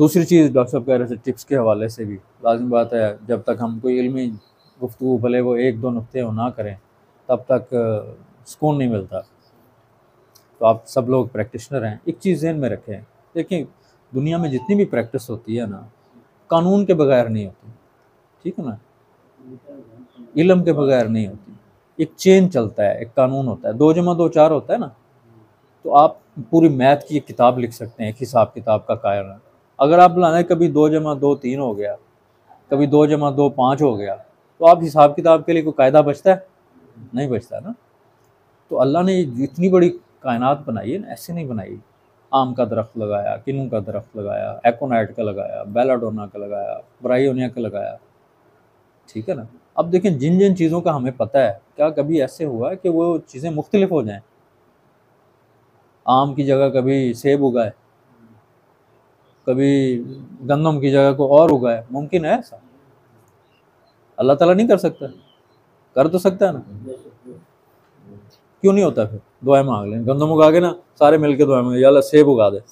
दूसरी चीज़ डॉक्टर साहब कह रहे थे टिप्स के हवाले से भी लाज़िम बात है, जब तक हम कोई इल्मी गुफ्तगू भले वो एक दो नुक्ते हो ना करें तब तक सुकून नहीं मिलता। तो आप सब लोग प्रैक्टिशनर हैं, एक चीज़ ज़हन में रखें, देखिए दुनिया में जितनी भी प्रैक्टिस होती है ना, कानून के बगैर नहीं होती, ठीक है ना, इल्म के बगैर नहीं होती। एक चेन चलता है, एक कानून होता है, 2 जमा 2 4 होता है ना। तो आप पूरी मैथ की एक किताब लिख सकते हैं, एक हिसाब किताब का कायरा। अगर आप लाने कभी 2 जमा 2 3 हो गया, कभी 2 जमा 2 5 हो गया, तो आप हिसाब किताब के लिए कोई कायदा बचता है? नहीं बचता ना। तो अल्लाह ने इतनी बड़ी कायनात बनाई है ना, ऐसे नहीं बनाई। आम का दरख्त लगाया, किन्नू का दरख्त लगाया, एकोनाइट का लगाया, बेलाडोना का लगाया, ब्रायोनिया का लगाया, ठीक है ना। अब देखें जिन जिन चीज़ों का हमें पता है, क्या कभी ऐसे हुआ है कि वो चीज़ें मुख्तलिफ हो जाएं? आम की जगह कभी सेब उगाए, कभी गंदम की जगह को और उगाए, मुमकिन है ऐसा? अल्लाह ताला नहीं कर सकता? कर तो सकता है ना। क्यों नहीं होता? फिर दुआएं मांग लें, गंदम उगा के ना सारे मिलके दुआ मांगे, या अल्लाह सेब उगा दे।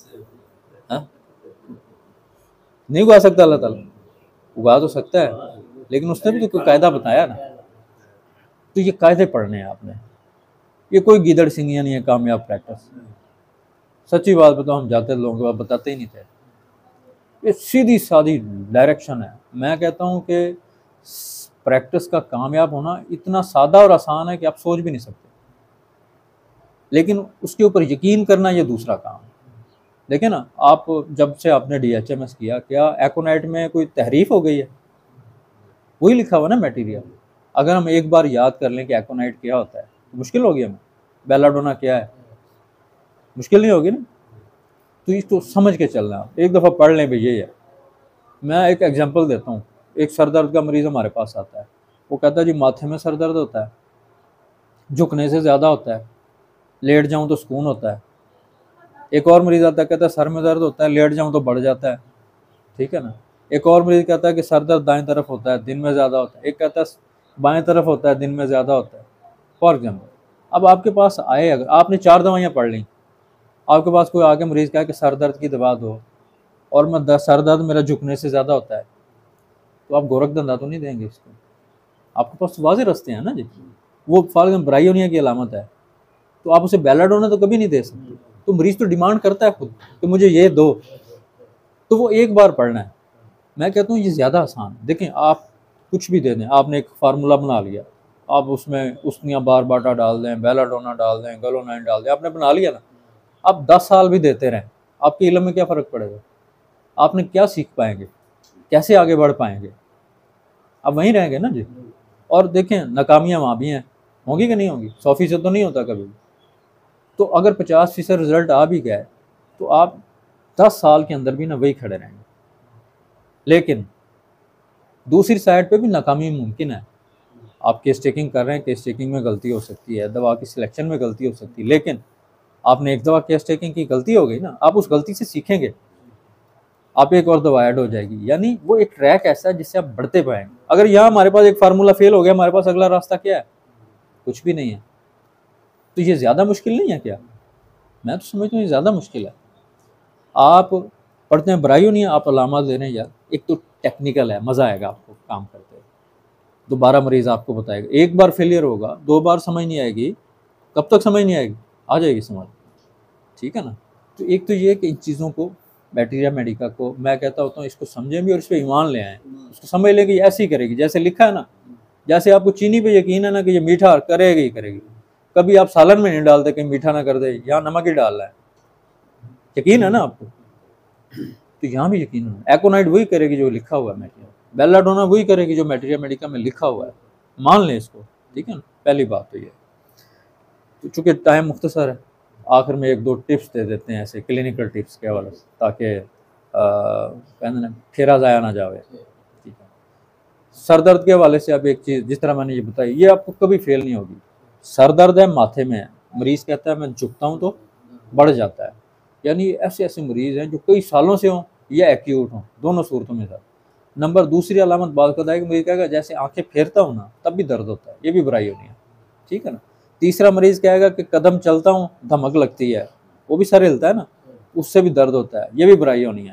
नहीं उगा सकता अल्लाह ताला? उगा तो सकता है, लेकिन उसने भी तो कोई कायदा बताया ना। तो ये कायदे पढ़ने हैं आपने, ये कोई गीदड़ सिंगियां नहीं है कामयाब प्रैक्टिस। सच्ची बात बताओ, हम जाते लोगों के पास बताते ही नहीं थे। ये सीधी सादी डायरेक्शन है। मैं कहता हूँ कि प्रैक्टिस का कामयाब होना इतना सादा और आसान है कि आप सोच भी नहीं सकते, लेकिन उसके ऊपर यकीन करना ये दूसरा काम है। देखिए ना, आप जब से आपने DHMS किया, क्या एकोनाइट में कोई तहरीफ हो गई है? वही लिखा हुआ ना मटेरियल। अगर हम एक बार याद कर लें कि एकोनाइट क्या होता है तो मुश्किल होगी हमें। बेलाडोना क्या है, मुश्किल नहीं होगी ना। तो इसको समझ के चलना, एक दफ़ा पढ़ लें भाई ये है। मैं एक एग्जांपल देता हूँ। एक सर दर्द का मरीज़ हमारे पास आता है, वो कहता है जी माथे में सर दर्द होता है, झुकने से ज़्यादा होता है, लेट जाऊँ तो सुकून होता है। एक और मरीज़ आता है, कहता है सर में दर्द होता है, लेट जाऊँ तो बढ़ जाता है, ठीक है ना। एक और मरीज़ कहता है कि सर दर्द दाएं तरफ होता है, दिन में ज़्यादा होता है। एक कहता है बाएं तरफ होता है, दिन में ज़्यादा होता है, फॉर एग्जाम्पल। अब आपके पास आए, अगर आपने 4 दवाइयाँ पढ़ ली, आपके पास कोई आके मरीज़ कहा कि सर दर्द की दवा दो, और मैं सर दर्द मेरा झुकने से ज़्यादा होता है, तो आप गोरख धंधा तो नहीं देंगे इसको। आपके पास वाज़ेह रास्ते हैं ना जी। वो फॉर एग्जाम्पल ब्रायोनिया की अलामत है, तो आप उसे बेलाडोना तो कभी नहीं दे सकते। तो मरीज़ तो डिमांड करता है खुद कि मुझे ये दो, तो वो एक बार पढ़ना है। मैं कहता हूँ ये ज़्यादा आसान है। देखें, आप कुछ भी दे दें, आपने एक फार्मूला बना लिया, आप उसमें उसनिया बार बाटा डाल दें, बेलाडोना डाल दें, गलोनाइन डाल दें, आपने बना लिया ना। आप 10 साल भी देते रहें, आपके इल्म में क्या फ़र्क पड़ेगा? आपने क्या सीख पाएंगे, कैसे आगे बढ़ पाएंगे? आप वहीं रहेंगे ना जी। और देखें, नाकामियाँ वहाँ भी हैं, होंगी कि नहीं होंगी? 100% तो नहीं होता कभी। तो अगर 50% रिजल्ट आ भी गया तो आप 10 साल के अंदर भी ना वही खड़े रहेंगे। लेकिन दूसरी साइड पे भी नाकामी मुमकिन है। आप केस टेकिंग कर रहे हैं, केस टेकिंग में गलती हो सकती है, दवा की सिलेक्शन में गलती हो सकती है, लेकिन आपने एक दवा केस टेकिंग की, गलती हो गई ना, आप उस गलती से सीखेंगे, आप एक और दवा ऐड हो जाएगी। यानी वो एक ट्रैक ऐसा है जिससे आप बढ़ते पाएंगे। अगर यहाँ हमारे पास एक फार्मूला फेल हो गया, हमारे पास अगला रास्ता क्या है? कुछ भी नहीं है। तो ये ज़्यादा मुश्किल नहीं है क्या? मैं तो समझता हूँ ये ज़्यादा मुश्किल है। आप पढ़ते हैं ब्रायोनिया, आप अलामा दे रहे हैं यार, एक तो टेक्निकल है, मज़ा आएगा आपको काम करते हुए, दोबारा मरीज़ आपको बताएगा। एक बार फेलियर होगा, 2 बार समझ नहीं आएगी, कब तक समझ नहीं आएगी? आ जाएगी समझ, ठीक है ना। तो एक तो ये है कि इन चीज़ों को, बैक्टीरिया मेडिका को, मैं कहता होता हूँ इसको समझें भी और इस पर ईमान ले आएँ। उसको समझ लें कि ये ऐसे ही करेगी जैसे लिखा है ना। जैसे आपको चीनी पे यकीन है ना कि ये मीठा करेगी ही करेगी, कभी आप सालन में नहीं डालते कहीं मीठा ना कर दे, यहाँ नमक ही डाल रहा है, यकीन है ना आपको। तो यहाँ भी यकीन है, एकोनाइट वही करेगी जो लिखा हुआ है मटेरियल, बेलाडोना वही करेगी जो मटेरियल मेडिका में लिखा हुआ है, मान लें इसको, ठीक है ना। पहली बात तो ये। तो चूँकि टाइम मुख्तसर है, आखिर में एक दो टिप्स दे देते हैं ऐसे क्लिनिकल टिप्स के हवाले से, ताकि कहते ना फेरा ज़ाया ना जाए, ठीक है। सर दर्द के हवाले से अब एक चीज़, जिस तरह मैंने ये बताई, ये आपको कभी फेल नहीं होगी। सर दर्द है, माथे में है, मरीज़ कहता है मैं झुकता हूँ तो बढ़ जाता है, यानी ऐसे ऐसे मरीज़ हैं जो कई सालों से हों या एक्यूट हों, दोनों सूरतों में दर्द। नंबर दूसरी अलामत बात करता है कि मरीज़ कहेगा जैसे आंखें फेरता हूँ ना तब भी दर्द होता है, ये भी ब्रायोनिया है, ठीक है ना। तीसरा मरीज़ कहेगा कि कदम चलता हूँ धमक लगती है, वो भी सर हिलता है ना, उससे भी दर्द होता है, ये भी ब्रायोनिया है।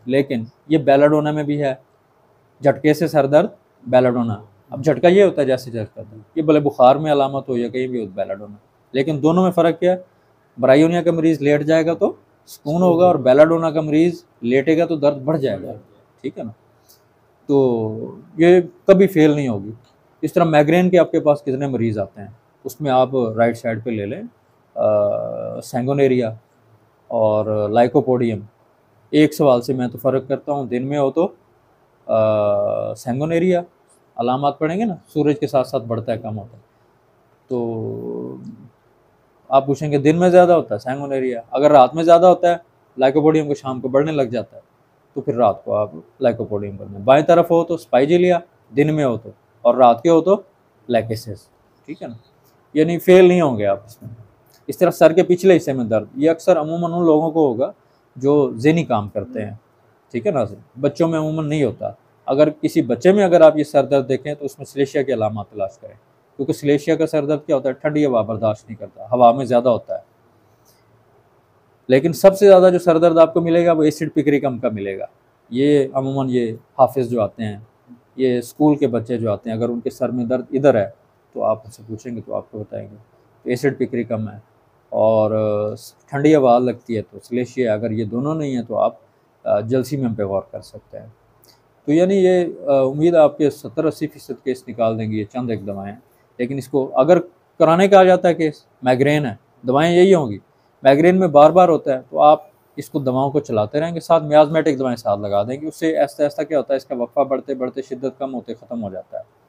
लेकिन ये बेलाडोना में भी है, झटके से सर दर्द बेलाडोना। अब झटका ये होता है जैसे झटका था, ये भले बुखार में अलामत हो या कहीं भी हो बेलाडोना, लेकिन दोनों में फ़र्क क्या है, ब्रायोनिया का मरीज़ लेट जाएगा तो सुकून होगा और बेलाडोना का मरीज़ लेटेगा तो दर्द बढ़ जाएगा, ठीक है ना। तो ये कभी फेल नहीं होगी। इस तरह माइग्रेन के आपके पास कितने मरीज़ आते हैं, उसमें आप राइट साइड पे ले लें सैंगोनेरिया और लाइकोपोडियम। एक सवाल से मैं तो फ़र्क करता हूँ, दिन में हो तो सैंगोनेरिया अलामात पड़ेंगे ना, सूरज के साथ साथ बढ़ता है कम होता है, तो आप पूछेंगे दिन में ज़्यादा होता है सैंगोनेरिया, अगर रात में ज़्यादा होता है लाइकोपोडियम को शाम को बढ़ने लग जाता है, तो फिर रात को आप लाइकोपोडियम करना। बाएं तरफ हो तो स्पाइजिलिया, दिन में हो तो, और रात के हो तो लैकेसिस, ठीक है ना, यानी फेल नहीं होंगे आप इसमें। इस तरह सर के पिछले हिस्से में दर्द, ये अक्सर अमूमन उन लोगों को होगा जो ज़हनी काम करते हैं, ठीक है ना, बच्चों में अमूमन नहीं होता। अगर किसी बच्चे में अगर आप ये सर दर्द देखें तो उसमें सिलेशिया की अलामत तलाश करें, क्योंकि सिलेशिया का सर दर्द क्या होता है, ठंडी हवा बर्दाश्त नहीं करता, हवा में ज़्यादा होता है। लेकिन सबसे ज़्यादा जो सर दर्द आपको मिलेगा वो एसिड पिक्रिकम का मिलेगा। ये अमूमन ये हाफिज़ जो आते हैं, ये स्कूल के बच्चे जो आते हैं, अगर उनके सर में दर्द इधर है तो आप उनसे पूछेंगे तो आपको बताएंगे तो एसिड पिक्रिकम है, और ठंडी हवा लगती है तो सिलेशिया। अगर ये दोनों नहीं है तो आप जलसीमियम पे गौर कर सकते हैं। तो यानी ये उम्मीद है आपके 70-80% केस निकाल देंगी ये चंद एक दवाएं। लेकिन इसको अगर कराने का आ जाता है केस, माइग्रेन है, दवाएं यही होंगी, माइग्रेन में बार बार होता है, तो आप इसको दवाओं को चलाते रहेंगे, साथ मियाज़मेटिक दवाएं साथ लगा देंगे, उससे ऐसा ऐसा क्या होता है, इसका वक्फा बढ़ते बढ़ते शिद्दत कम होते ख़त्म हो जाता है।